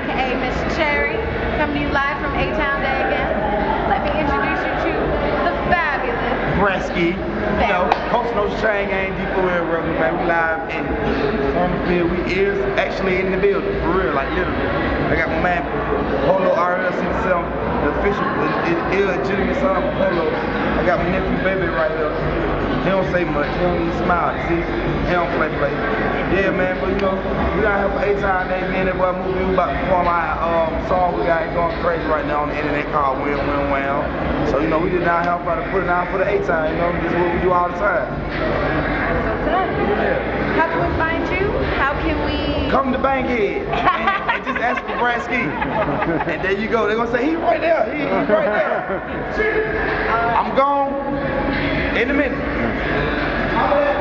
aka Miss Cherry, coming to you live from A-Town Day again. Let me introduce you to the fabulous Braski. You know, Coach No Train Gang, D4L Rebel, man. We live in Farmerfield. We is actually in the building, for real, like literally. I got my man Polo RL67, the official, illegitimate son of Polo. I got my nephew Baby right here. He don't say much, he don't even smile, see? He don't play. Yeah, man, but you know, we got here for A-Town Day, man. That boy movie, we about to perform our song we got going crazy right now on the internet called Win Win Wham. So, you know, we did not help out to put it out for the A-Town, you know, this is what we do all the time. Yeah. How can we find you? How can we... Come to Bankhead and just ask for Braski. And there you go. They're going to say, he's right there. He's right there. I'm gone in a minute.